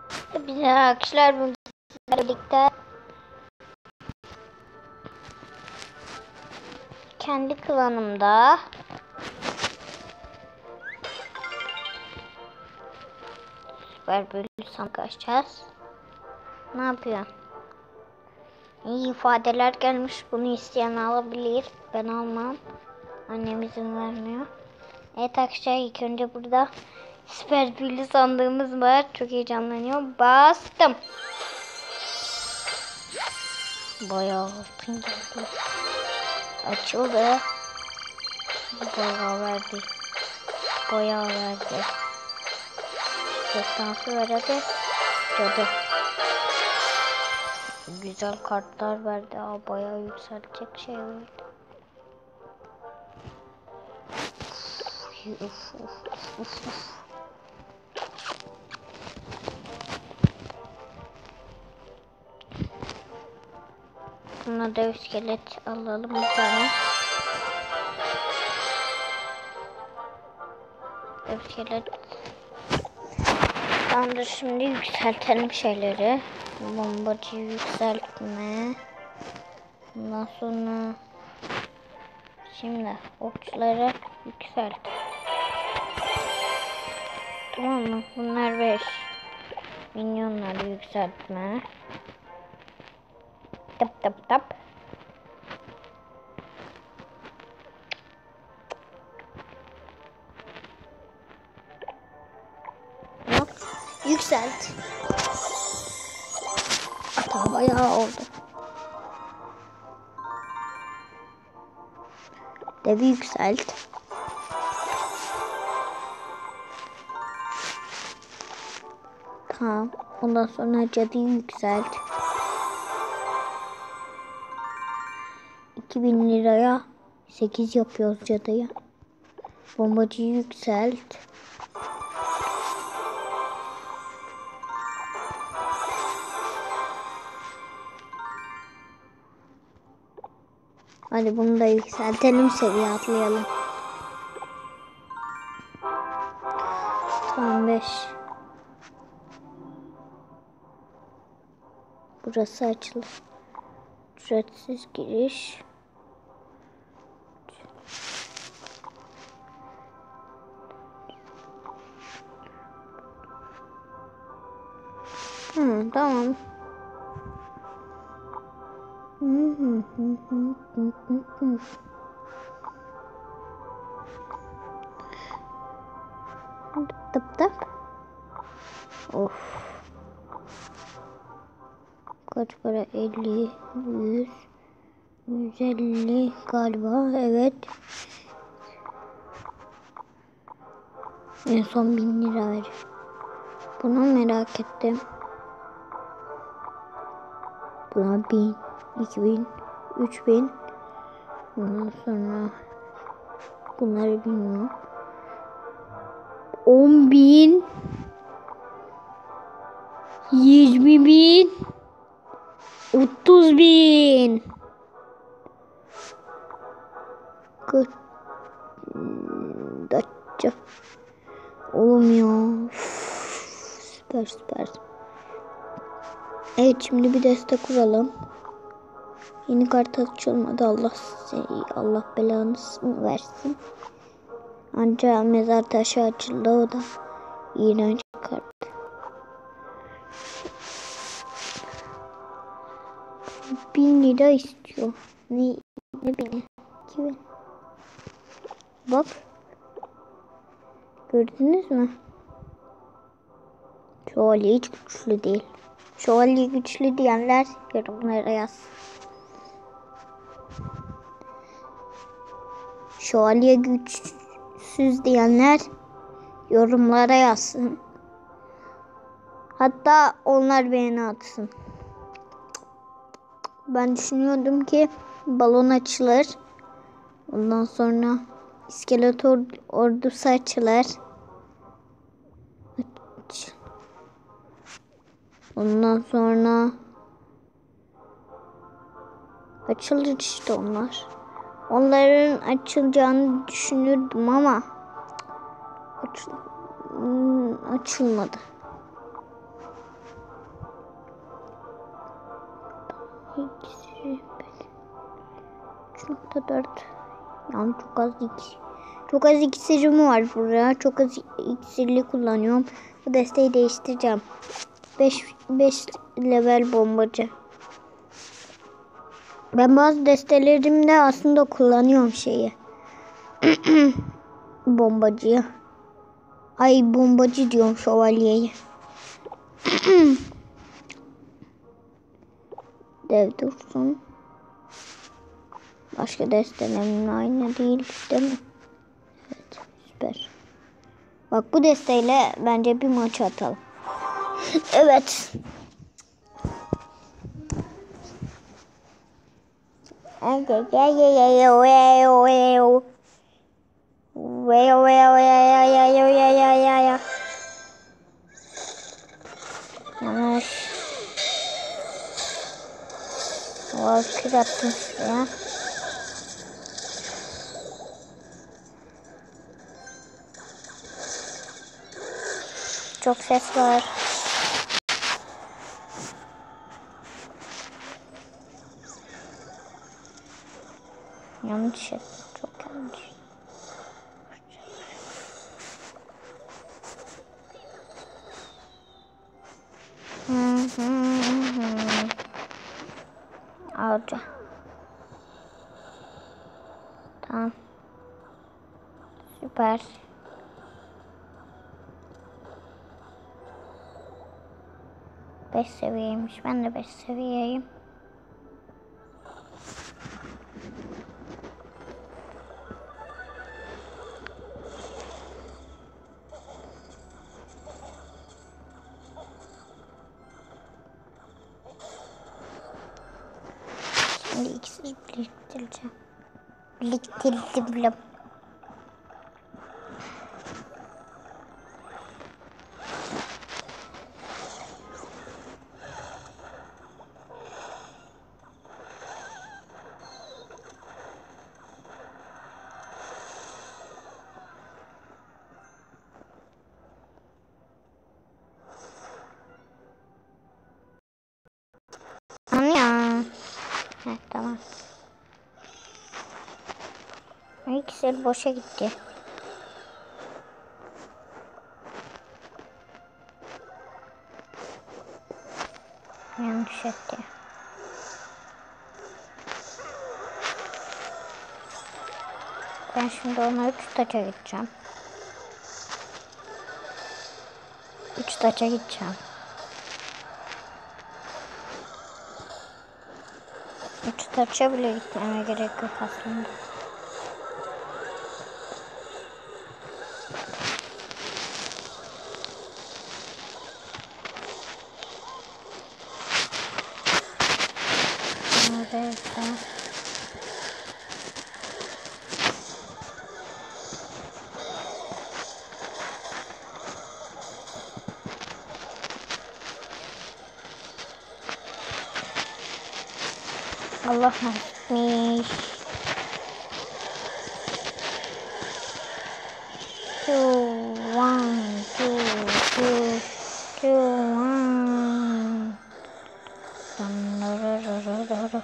Biz arkadaşlar bugün birlikte kendi klanımda süper bölüm sandık açacağız. Ne yapıyor? İyi ifadeler gelmiş. Bunu isteyen alabilir. Ben almam. Annem izin vermiyor. Evet arkadaşlar, ilk önce burada süper büyülü sandığımız var. Çok heyecanlanıyorum. Bastım. Bayağı altın geldi. Açıldı. Bayağı verdi. Bayağı verdi. Destansı ver hadi. Cadı. Güzel kartlar verdi. Aa, bayağı yükseltecek şey verdi. Uf. Buna dev iskelet alalım bir tane. Dev iskelet. Tamamdır, şimdi yükseltelim şeyleri. Bombacı yükseltme. Ondan sonra şimdi okçuları yükselt. Tamam mı? Bunlar 5. Minyonları yükseltme. Tap. Yok. Yükselt. Hatta bayağı oldu. Devi yükselt. Tamam. Ondan sonra cadıyı yükselt. 2000 liraya 8 yapıyoruz cadıyı. Bombacıyı yükselt. Hadi bunu da yükseltelim, seviye atlayalım. Tamam 5. Burası açılır. Ücretsiz giriş. Tamam. Tap. Of. Kaç para? 50, 100, 150 galiba. Evet. En son 1000 lira ver. Bunu merak ettim. Buna 1000, 2000, 3000. Ondan sonra bunları bilmiyorum. 10.000, 20.000, 30.000. Kaç? Oğlum ya. Süper. Evet, şimdi bir destek kuralım. Yeni kart açılmadı. Allah belanı versin. Ancak mezar taşı açıldı, o da iğrenç kart. Bin lira istiyor. Ne bini? 2000. Bak. Gördünüz mü? Şövalye hiç güçlü değil. Şövalye güçlü diyenler yorumlara yaz. Şövalye güçsüz diyenler yorumlara yazsın. Hatta onlar beğeni atsın. Ben düşünüyordum ki balon açılır. Ondan sonra iskelet ordusu açılır. Ondan sonra açılır işte onlar. Onların açılacağını düşünürdüm ama açılmadı. 4. Yani çok az iksirim var burada. Çok az iksirli kullanıyorum. Bu desteği değiştireceğim. 5 level bombacı. Ben bazı destelerimde aslında kullanıyorum şeyi. Bombacıyı. Ay bombacı diyorum, şövalyeyi. Dev dursun. Başka destelerin aynı değil mi? Evet, süper. Bak bu desteğiyle bence bir maç atalım. Evet. Yanlış. Kür attım şuraya. Çok ses var. Yanlış ettim. Çok yanlış. Alacağım. Tamam. Süper. Beş seviyeymiş. Ben de 5 seviyeyim. Şimdi ikisini biriktireceğim. Biriktirdim. Ya. Heh, tamam. İkisi boşa gitti. Yanlış etti. Ben şimdi ona 3 taça gideceğim. 3 taça gideceğim. 3 taça bile gitmeme gerek yok aslında. Neredeyse. Allah nasipmiş. 2, 1, 2, 2, 1.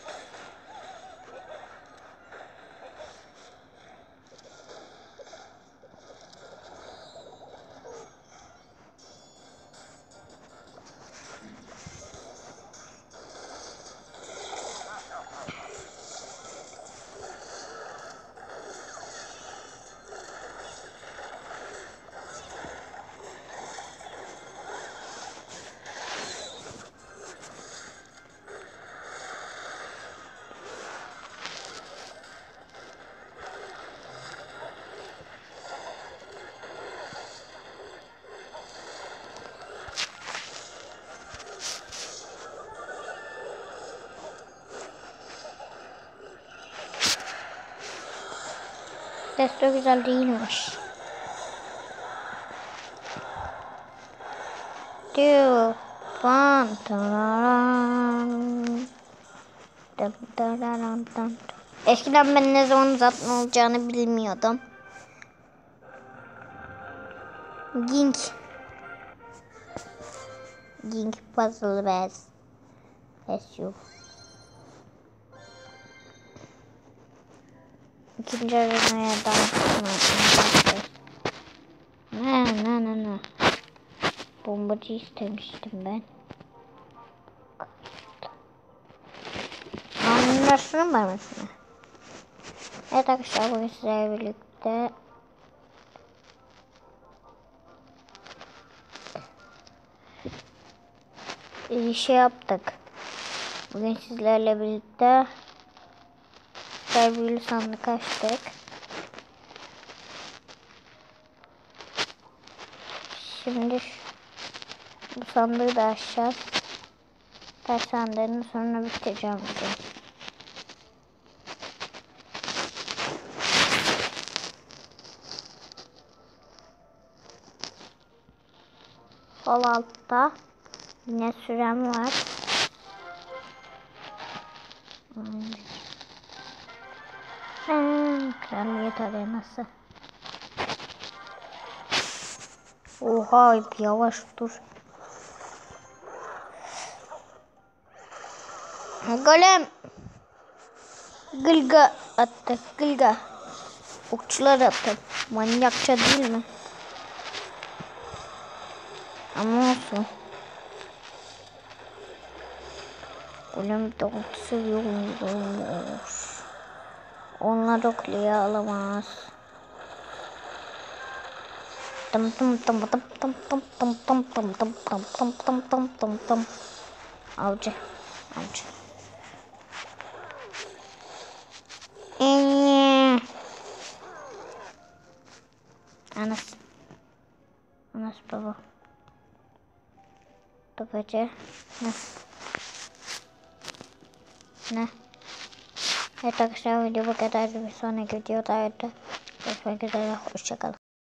Desto güzel değilmiş. 2, 1. Eskiden ben ne zaman zaten olacağını bilmiyordum. Ging puzzle best you. ikinci arenaya dalmışım. Ne. Bombacı istemiştim ben. Anlaşılır var mısın? Evet arkadaşlar bugün sizlerle birlikte şey yaptık. Bugün sizlerle birlikte büyülü sandık açtık. Şimdi bu sandığı da açacağız. Taş sandığını sonra bitireceğim. Sol altta yine sürem var. Kraliyet arenası. Oha yavaş dur. Golem. Gılga attı. Gılga. Okçular attı. Manyakça değil mi? Ama olsun. Golem de okçusu yokmuş. Onlar okluya alamaz. Tım tım tım tım tım tım tım tım tım tım tım tım tım tım tım tım. Avcı. Anas baba. Babacı. Ne? Evet arkadaşlar video bu kadar. Bir sonraki videoda görüşmek üzere. Hoşçakalın.